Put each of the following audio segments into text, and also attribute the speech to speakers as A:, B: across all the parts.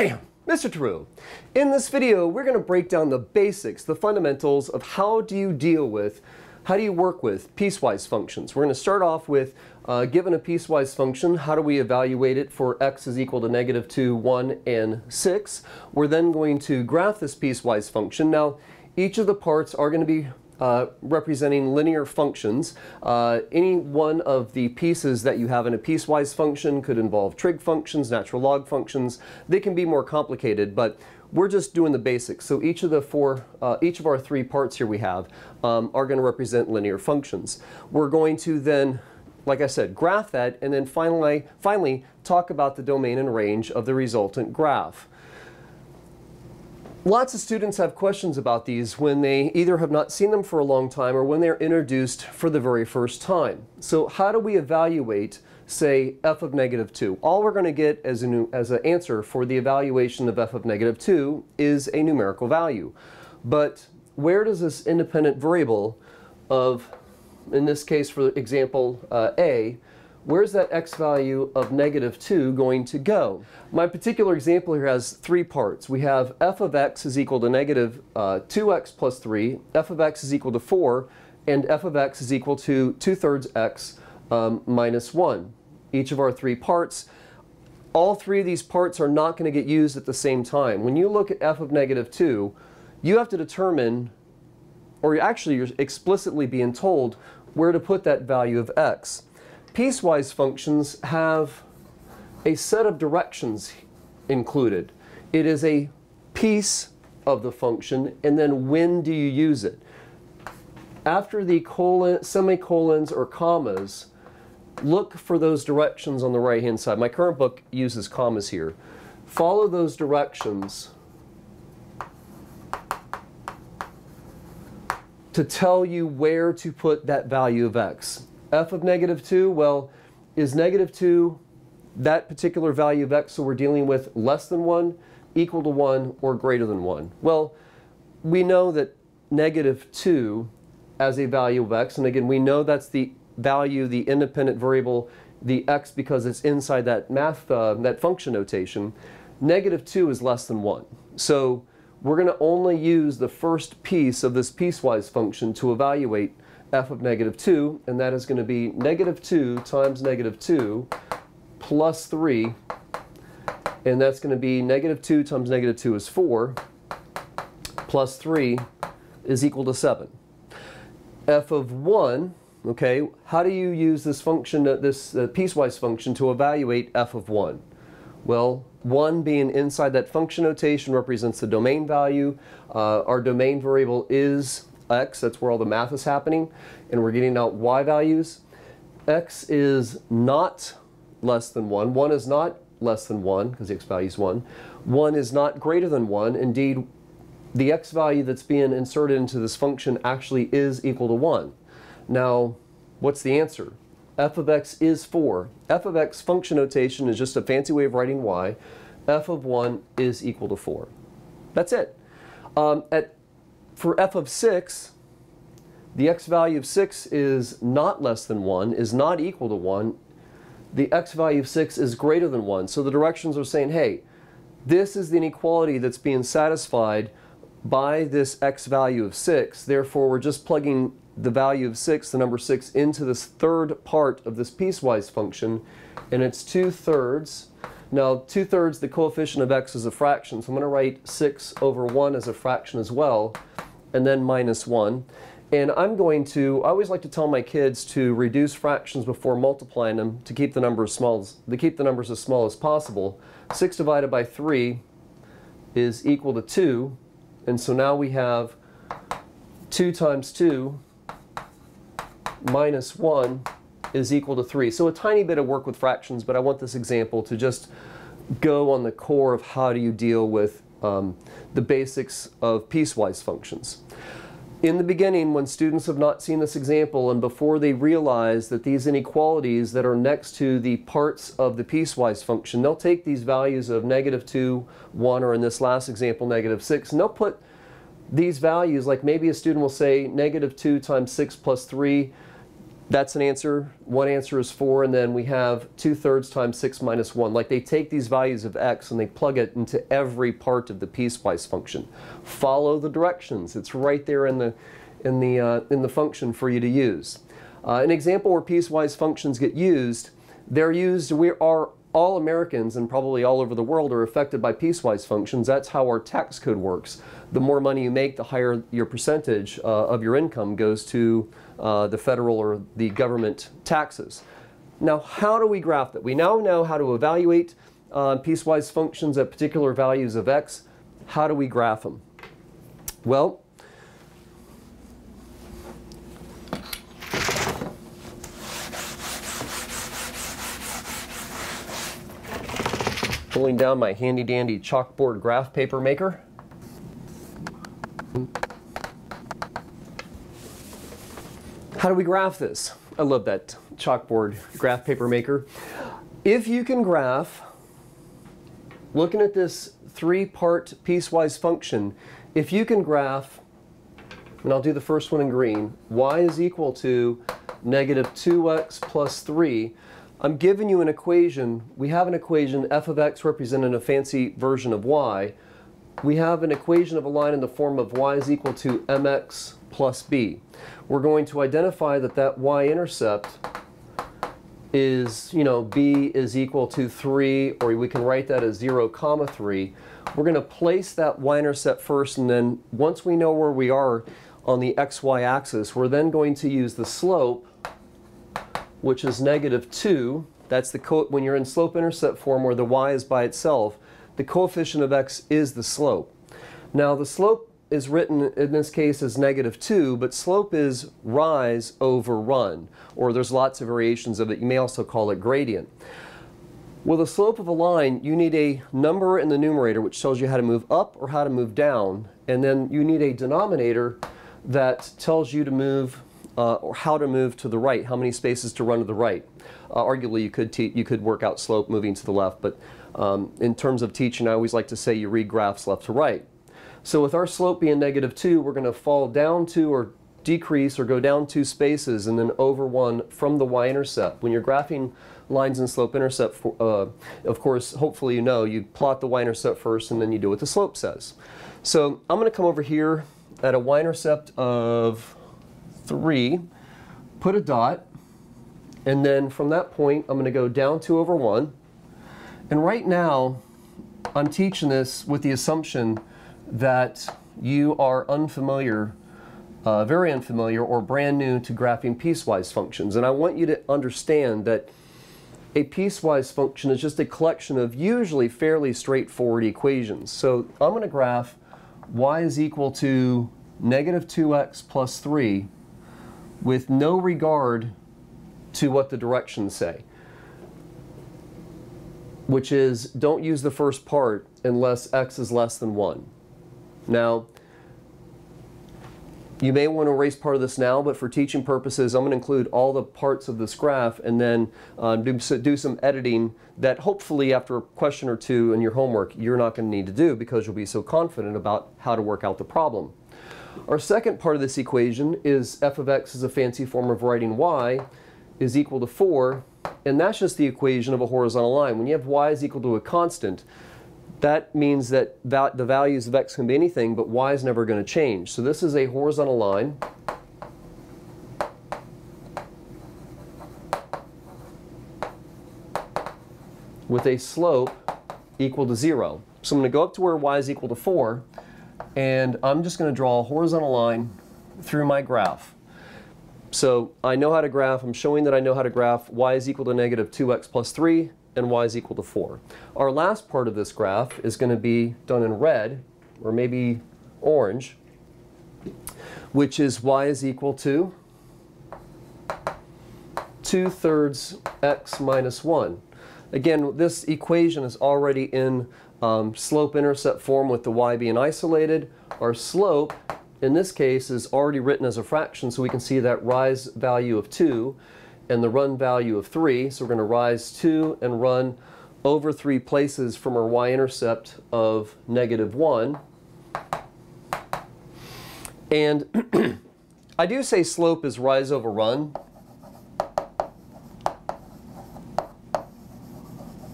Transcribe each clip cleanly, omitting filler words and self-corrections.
A: Bam! Mr. True. In this video, we're going to break down the basics, the fundamentals of how do you work with piecewise functions. We're going to start off with, given a piecewise function, how do we evaluate it for x is equal to -2, 1, and 6. We're then going to graph this piecewise function. Now, each of the parts are going to be representing linear functions. Any one of the pieces that you have in a piecewise function could involve trig functions, natural log functions. They can be more complicated, but we're just doing the basics. So each of our three parts here we have are going to represent linear functions. We're going to then, like I said, graph that, and then finally talk about the domain and range of the resultant graph. Lots of students have questions about these when they either have not seen them for a long time or when they're introduced for the very first time. So how do we evaluate, say, f of -2? All we're going to get as an answer for the evaluation of f of -2 is a numerical value. But where does this independent variable of, in this case for example a, where's that x value of -2 going to go? My particular example here has three parts. We have f of x is equal to -2x plus 3, f of x is equal to 4, and f of x is equal to 2/3 x minus 1. Each of our three parts. All three of these parts are not going to get used at the same time. When you look at f of -2, you have to determine, or actually you're explicitly being told where to put that value of x. Piecewise functions have a set of directions included. It is a piece of the function, and then when do you use it? After the semicolons or commas, look for those directions on the right-hand side. My current book uses commas here. Follow those directions to tell you where to put that value of x. f of -2, well, is -2 that particular value of x, so we're dealing with less than 1, equal to 1, or greater than 1? Well, we know that -2 as a value of x, and again, we know that's the value, the independent variable, the x, because it's inside that that function notation. -2 is less than 1. So we're going to only use the first piece of this piecewise function to evaluate f of -2, and that is going to be -2 times -2 plus 3, and that's going to be -2 times -2 is 4, plus 3 is equal to 7. f of 1, okay, how do you use this function, this piecewise function, to evaluate f of 1? Well, 1 being inside that function notation represents the domain value. Our domain variable is x, that's where all the math is happening, and we're getting out y values. X is not less than 1. 1 is not less than 1, because the x value is 1. 1 is not greater than 1. Indeed, the x value that's being inserted into this function actually is equal to 1. Now, what's the answer? F of x is 4. F of x function notation is just a fancy way of writing y. F of 1 is equal to 4. That's it. For f of 6, the x value of 6 is not less than 1, is not equal to 1. The x value of 6 is greater than 1. So the directions are saying, hey, this is the inequality that's being satisfied by this x value of 6. Therefore, we're just plugging the value of 6, the number 6, into this third part of this piecewise function, and it's 2/3. Now, 2/3, the coefficient of x is a fraction, so I'm going to write 6 over 1 as a fraction as well, and then minus 1. And I always like to tell my kids to reduce fractions before multiplying them to keep the numbers as small as possible. 6 divided by 3 is equal to 2, and so now we have 2 times 2 minus 1 is equal to 3. So a tiny bit of work with fractions, but I want this example to just go on the core of how do you deal with the basics of piecewise functions. In the beginning, when students have not seen this example and before they realize that these inequalities that are next to the parts of the piecewise function, they'll take these values of -2, 1, or in this last example, -6, and they'll put these values, like maybe a student will say -2 times 6 plus 3 That's an answer. One answer is 4, and then we have 2/3 times 6 minus 1. Like they take these values of x and they plug it into every part of the piecewise function. Follow the directions. It's right there in the function for you to use. An example where piecewise functions get used, we are all Americans and probably all over the world are affected by piecewise functions. That's how our tax code works. The more money you make, the higher your percentage of your income goes to the federal or the government taxes. Now, how do we graph that? We now know how to evaluate piecewise functions at particular values of x. How do we graph them? Well, pulling down my handy dandy chalkboard graph paper maker. How do we graph this? I love that chalkboard graph paper maker. If you can graph, looking at this 3-part piecewise function, if you can graph, and I'll do the first one in green, y is equal to negative 2x plus 3. I'm giving you an equation. We have an equation, f of x representing a fancy version of y. We have an equation of a line in the form of y is equal to mx plus b. We're going to identify that that y-intercept is, b is equal to 3, or we can write that as 0, 3. We're going to place that y-intercept first, and then once we know where we are on the xy axis, we're then going to use the slope, which is negative 2. That's when you're in slope-intercept form where the y is by itself, the coefficient of x is the slope. Now the slope is written in this case as negative 2, but slope is rise over run, or there's lots of variations of it. You may also call it gradient. With the slope of a line, you need a number in the numerator which tells you how to move up or how to move down, and then you need a denominator that tells you to move or how to move to the right, how many spaces to run to the right. Arguably, you could work out slope moving to the left, but in terms of teaching, I always like to say you read graphs left to right. So with our slope being negative 2, we're going to fall down 2 or decrease or go down 2 spaces and then over 1 from the y-intercept. When you're graphing lines in slope-intercept, of course, hopefully you plot the y-intercept first and then you do what the slope says. So I'm going to come over here at a y-intercept of 3, put a dot, and then from that point I'm going to go down 2 over 1. And right now I'm teaching this with the assumption that you are unfamiliar, very unfamiliar or brand new to graphing piecewise functions. And I want you to understand that a piecewise function is just a collection of usually fairly straightforward equations. So I'm going to graph y is equal to negative 2x plus 3 with no regard to what the directions say, which is don't use the first part unless x is less than 1. Now, you may want to erase part of this now, but for teaching purposes, I'm going to include all the parts of this graph and then do some editing that hopefully after a question or two in your homework, you're not going to need to do because you'll be so confident about how to work out the problem. Our second part of this equation is f of x is a fancy form of writing y is equal to 4, and that's just the equation of a horizontal line. When you have y is equal to a constant, that means that the values of x can be anything, but y is never going to change. So this is a horizontal line with a slope equal to 0. So I'm going to go up to where y is equal to 4, and I'm just going to draw a horizontal line through my graph. So I know how to graph. I'm showing that I know how to graph y is equal to negative 2x plus 3 and y is equal to 4. Our last part of this graph is going to be done in red, or maybe orange, which is y is equal to 2/3 x minus 1. Again, this equation is already in slope-intercept form with the y being isolated. Our slope, in this case, is already written as a fraction, so we can see that rise value of 2 and the run value of 3. So we're going to rise 2 and run over 3 places from our y-intercept of negative 1. And I do say slope is rise over run,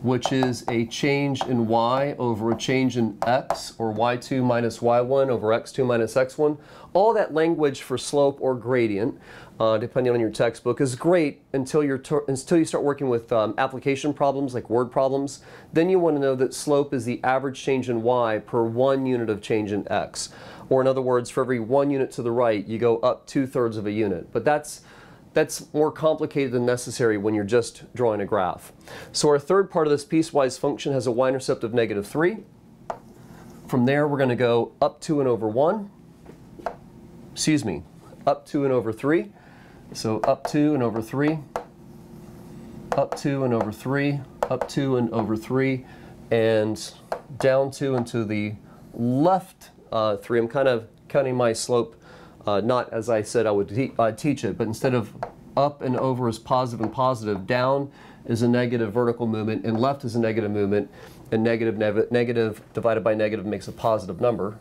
A: which is a change in y over a change in x, or y2 minus y1 over x2 minus x1. All that language for slope or gradient, depending on your textbook, is great until you start working with application problems like word problems. Then you want to know that slope is the average change in y per 1 unit of change in x. Or in other words, for every 1 unit to the right, you go up 2/3 of a unit. But that's more complicated than necessary when you're just drawing a graph. So our third part of this piecewise function has a y-intercept of -3. From there, we're going to go up 2 and over 1. Excuse me, up 2 and over 3. So up 2 and over 3, up 2 and over 3, up 2 and over 3, and down 2 and to the left 3. I'm kind of counting my slope not as I said I would teach it, but instead of up and over is positive and positive, down is a negative vertical movement, and left is a negative movement, and negative divided by negative makes a positive number.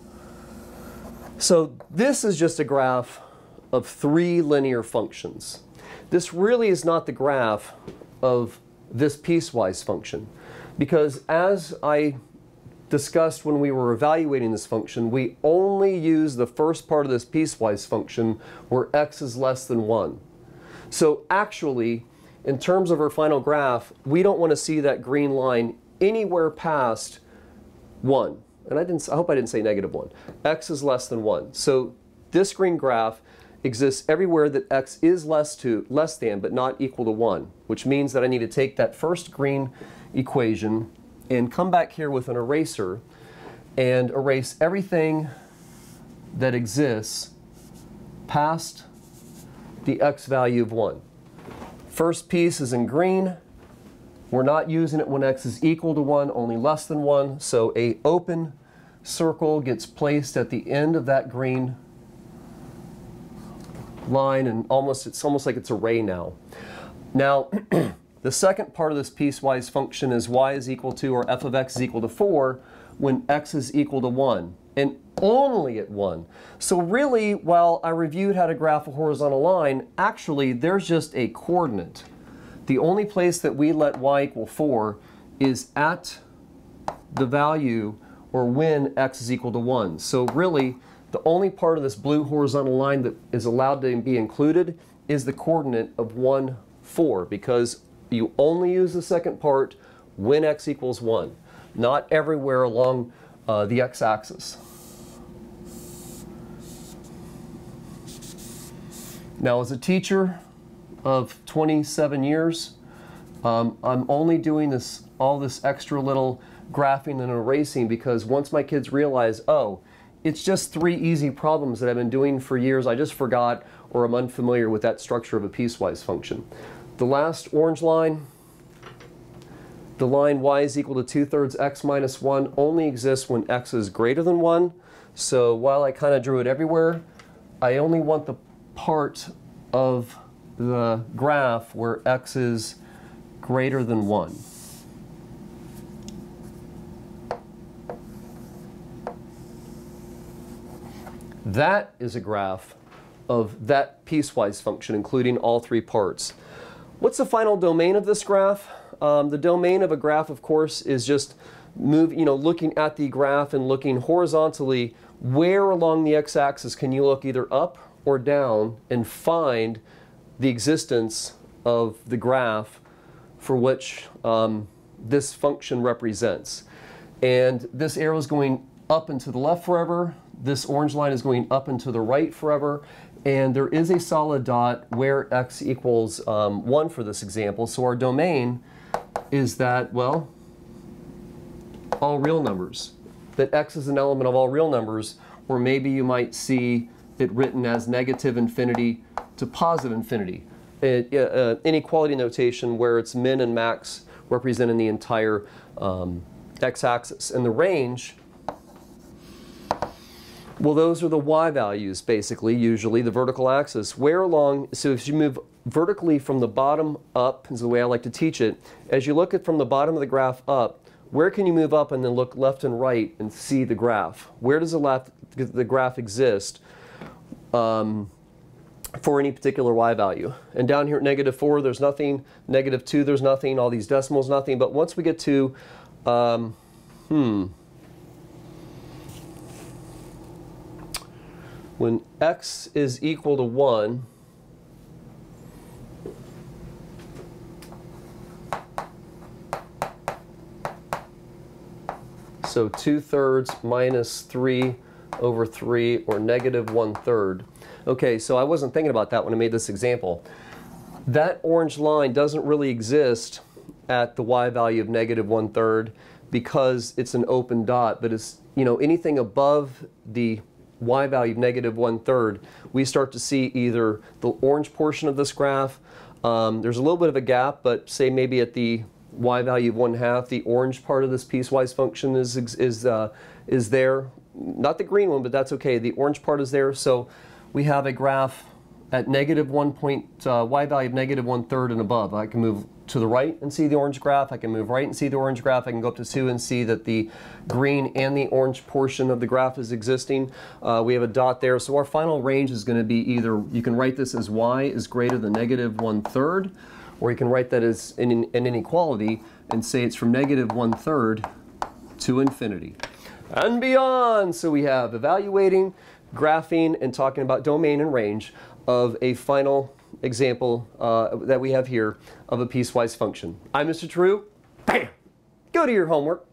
A: So this is just a graph of 3 linear functions. This really is not the graph of this piecewise function, because as I discussed when we were evaluating this function, we only use the first part of this piecewise function where x is less than 1. So actually, in terms of our final graph, we don't want to see that green line anywhere past 1. And I hope I didn't say -1. X is less than 1. So this green graph exists everywhere that x is less than, but not equal to 1, which means that I need to take that first green equation and come back here with an eraser and erase everything that exists past the x value of 1. First piece is in green. We're not using it when x is equal to 1, only less than 1. So a open circle gets placed at the end of that green line, and it's almost like it's a ray now. Now, the second part of this piecewise function is y is equal to, or f of x is equal to 4 when x is equal to 1, and only at 1. So really, while I reviewed how to graph a horizontal line, actually there's just a coordinate. The only place that we let y equal 4 is at the value, or when x is equal to 1. So really, the only part of this blue horizontal line that is allowed to be included is the coordinate of 1, 4, because you only use the second part when x equals 1, not everywhere along the x-axis. Now, as a teacher of 27 years, I'm only doing all this extra little graphing and erasing because once my kids realize, oh, it's just 3 easy problems that I've been doing for years, I just forgot or I'm unfamiliar with that structure of a piecewise function. The last orange line, the line y is equal to 2/3 x minus 1, only exists when x is greater than 1. So while I kind of drew it everywhere, I only want the part of the graph where x is greater than 1. That is a graph of that piecewise function, including all 3 parts. What's the final domain of this graph? The domain of a graph, of course, is just looking at the graph and looking horizontally. Where along the x-axis can you look either up or down and find the existence of the graph for which this function represents? And this arrow is going up and to the left forever. This orange line is going up and to the right forever. And there is a solid dot where x equals 1 for this example. So our domain is that, well, all real numbers. That x is an element of all real numbers, or maybe you might see it written as -infinity to positive infinity. Inequality notation where it's min and max representing the entire x-axis. And the range, well, those are the y values, basically, usually, the vertical axis. Where along, so if you move vertically from the bottom up, is the way I like to teach it, as you look at from the bottom of the graph up, where can you move up and then look left and right and see the graph? Where does the graph exist? for any particular y value. And down here at -4, there's nothing. -2, there's nothing. All these decimals, nothing. But once we get to, when x is equal to 1, so 2/3 minus 3 over 3, or -1/3. Okay, so I wasn't thinking about that when I made this example. That orange line doesn't really exist at the y value of -1/3 because it's an open dot, but it's, you know, anything above the y value of -1/3, we start to see either the orange portion of this graph, there's a little bit of a gap, but say maybe at the y value of 1/2, the orange part of this piecewise function is there. Not the green one, but that's okay. The orange part is there, so we have a graph at y value of -1/3 and above. I can move to the right and see the orange graph. I can move right and see the orange graph. I can go up to 2 and see that the green and the orange portion of the graph is existing. We have a dot there. So our final range is going to be either, you can write this as y is greater than -1/3, or you can write that as an inequality and say it's from -1/3 to infinity and beyond. So we have evaluating, graphing, and talking about domain and range of a final example that we have here of a piecewise function. I'm Mr. True. Bam! Go to your homework.